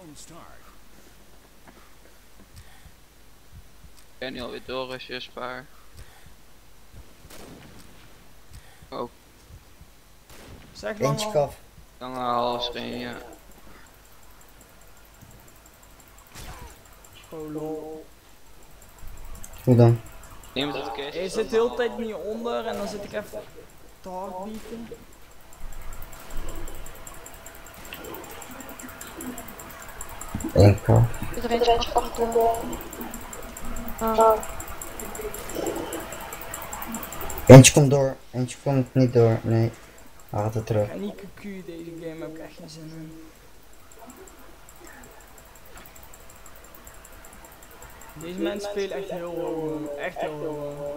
Ik ben nu alweer doorrusjes, spaar. Oh. Zeg Eentje lang kaf. Dan hals geen, ja. Oh lol. Hoe dan? Neem het kist. Je zit de hele tijd niet onder en dan zit ik even te hard bieten. Eén kaf. Iedereen is achter. Eentje komt door. Eentje komt niet door. Nee. Hij gaat het terug. En niet QQ deze game, heb ik echt geen zin in. Deze mensen spelen echt heel hoog. Echt heel hoog.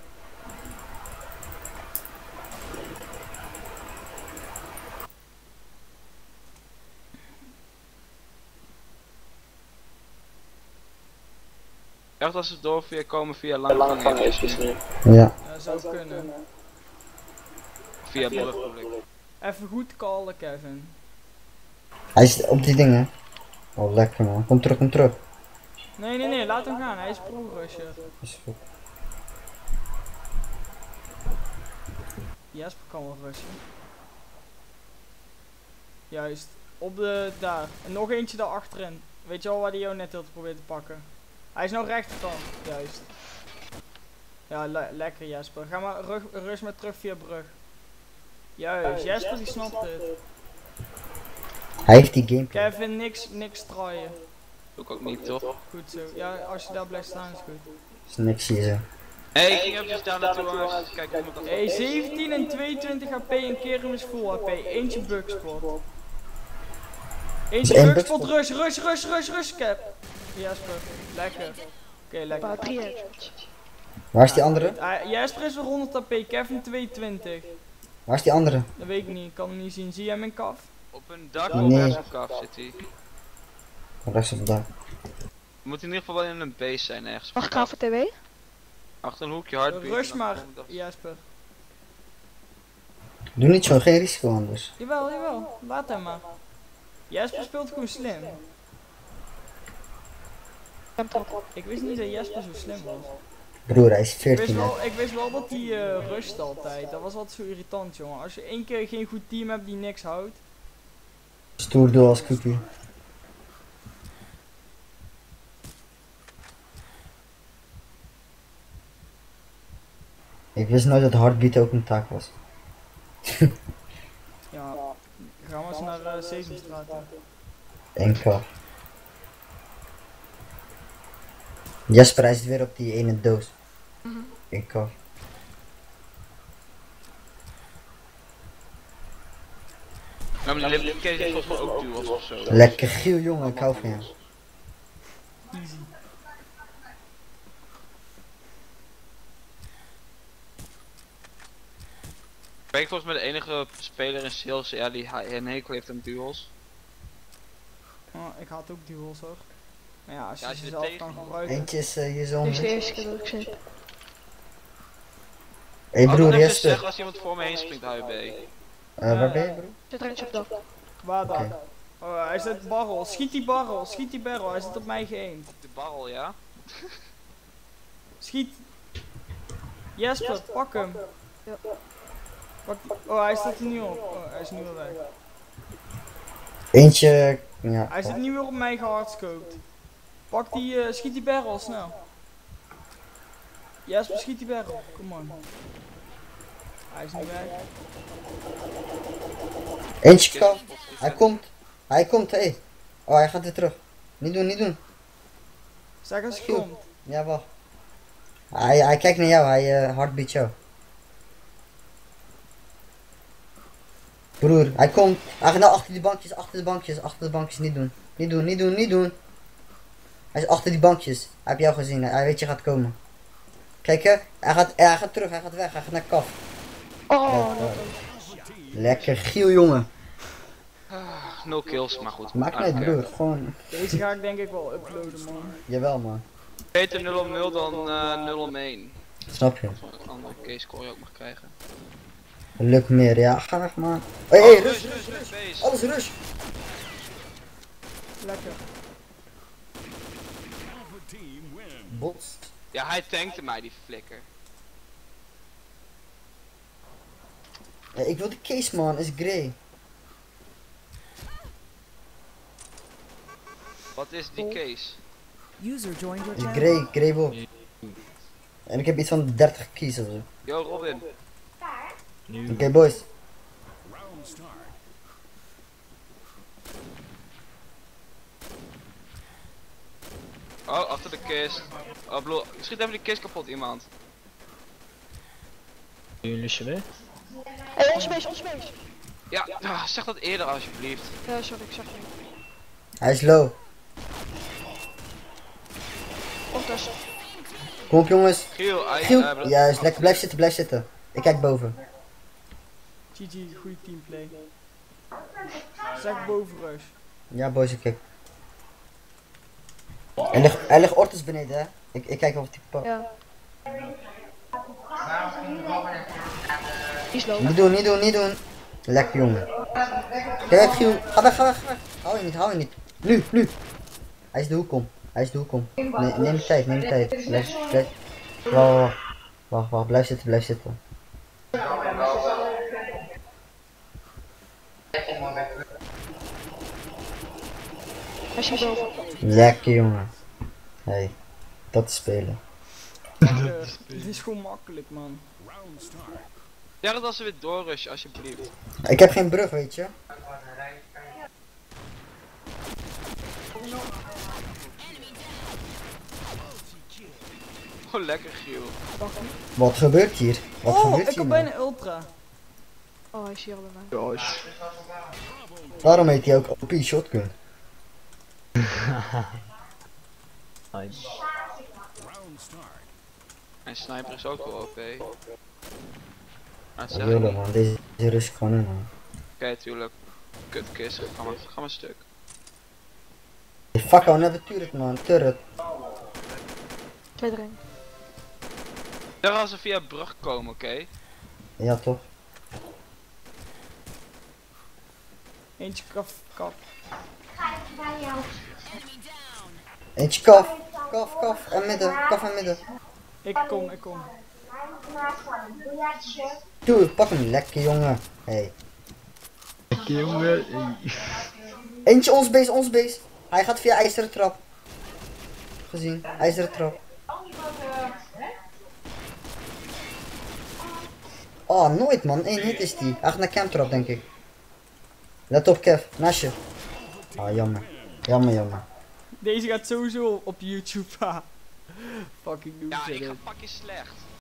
Echt als ze door via komen via lange eventjes nu. Ja. Ja, zou kunnen. Via brug bedoel ik. Even goed callen, Kevin. Hij zit op die dingen. Oh lekker man. Kom terug, kom terug. Nee, laat hem gaan. Hij is pro-rusher. Is goed. Jesper kan wel rushen. Juist. Op de, daar. En nog eentje daar achterin. Weet je al waar die jou net had proberen te pakken? Hij is nou rechterkant. Juist. Ja, lekker Jesper. Ga maar rush maar terug via brug. Juist. Jesper die snapt het. Hij heeft die gameplay. Kevin, niks traaien. Doe ik ook niet, toch? Goed zo. Ja, als je daar blijft staan is goed. Is niks hier zo. Hé, ik ging even daar naartoe jongens. Kijk hoe dat Hey, 17 en 22 HP en Kerem is full HP. Eentje bugspot. Eentje één bugspot, bugspot. rush, Cap. Jesper, lekker. Oké, lekker. 3 headshots. Waar is die andere? Jesper is weer 100 HP, Kevin 22. Waar is die andere? Dat weet ik niet, ik kan hem niet zien. Zie jij mijn kaf? op een dak Nee. op rechts op kaf zit hij. Rechts op daar. Moet in ieder geval wel in een base zijn ergens. Mag ik gaan voor TW? Achter een hoekje hard Rush maar, Jesper. Doe niet zo, geen risico anders. Jawel, laat hem maar. Jesper speelt gewoon slim. Ik wist niet dat Jesper zo slim was. Broer, hij is 14 hè. Ik wist wel dat hij rust altijd. Dat was altijd zo irritant, jongen. Als je één keer geen goed team hebt die niks houdt. Stoer doel als cookie. Ik wist nooit dat hardbeat ook een taak was. Ja, gaan we eens naar Sesamstraat. Eén kaf. Jesper, hij zit weer op die ene doos. Eén kaf. Ja, maar die Lipcase is volgens mij ook duels of zo. Lekker giel jongen, ik hou van jou. Easy. Ben ik volgens mij de enige speler in sales ja, die een hekel heeft aan duels. Oh, ik had ook duels hoor. Maar ja, als je Ja, als ze je zelf er kan tegen- gebruiken. Eentje is hier Dit is de zonder. eerste keer dat ik zit. Hé broer, Jesper. Jesper. Als iemand voor me heen springt, HUB. Waar ben je broer? Zit er eentje op dak. Waar dan? Oké. Oh, hij zit barrel. Schiet die barrel. Hij zit op mij geëind. De barrel, ja? Schiet. Jesper, pak hem. Ja. Pak die. Oh, hij staat er nu op. Oh, hij is nu al weg. Eentje, ja. Hij zit nu weer op mij gehardscoped. Pak die, schiet die barrel, snel. Jesper, schiet die barrel. Kom on. Hij is nu weg. Eentje kaf. Hij komt, hé. Oh, hij gaat weer terug. Niet doen, niet doen. Zeg als je komt. Ja, wacht. Hij kijkt naar jou, hij hardbeat jou. Broer, hij komt. Hij gaat nou achter de bankjes, niet doen. Niet doen. Hij is achter die bankjes. Hij heeft jou gezien, hij weet je gaat komen. Kijk hè, hij gaat terug, hij gaat weg, hij gaat naar kaf. Oh, Lekker giel jongen. 0 kills, maar goed. Maakt niet uit broer, gewoon. Deze ga ik denk ik wel uploaden man. Jawel man. Beter 0 om 0 dan 0 om 1. Snap je? Een andere case score je ook mag krijgen. Lukt meer, ja, ga weg man. Hé, rush, Base. alles rush. Lekker. Bots. Ja, hij tankte mij, die flikker. Ja, ik wil de case man, is grey. Wat is die case? User joined your Is channel. grey box. En ik heb iets van 30 keys of zo. Yo, Robin. Oké, boys. Oh, achter de kist. Oh, bedoel, schiet even die kist kapot, iemand. Jullie weer? Hé, onze base. Ja, zeg dat eerder alsjeblieft. Ja, sorry, ik zag het niet. Hij is low. Ondertussen. Kom op jongens. Giel, Giel. Juist, lekker, blijf zitten. Ik kijk boven. GG, goede teamplay. Zeg boven rush. Ja boys, ik kijk. Er ligt Ortus beneden hè. Ik kijk of die pak. Ja. Die is low. Niet doen. Lekker jongen. Kijk Giel. Ga weg. Hou je niet. Nu. Hij is de hoek om. Neem je tijd. Wacht. Blijf zitten. Hij is hier boven. Lekker jongen. Hey, dat is spelen. Lekker. Dit is gewoon makkelijk man. Zeg het als ze weer doorrushen, alsjeblieft. Ik heb geen brug, weet je. Oh, lekker Giel. Wat gebeurt hier? Ik heb bijna ultra. Oh, hij is hier al bij mij. Daarom heet hij ook OP Shotgun. Nice. En sniper is ook wel OP. Maar het Wat zeg ik wilde niet. man, deze rust gewoon in man. Oké, tuurlijk. Kutkist, ga maar stuk. Fuck, I'll never turret man, turret. 2 erin. Zeg als ze via brug komen, oké? Ja toch? Eentje kaf. Eentje kaf en midden. Ik kom. Doe, pak hem, lekker jongen. Hey. Jongen. Eentje ons base. Hij gaat via ijzeren trap. Gezien, ijzeren trap. Oh, nooit man, 1 hit is die. Hij gaat naar camp trap denk ik. Let op Kev, naast je. Ah, jammer. Deze gaat sowieso op YouTube. Fucking noob Ja, zit ik ga dit. fucking slecht.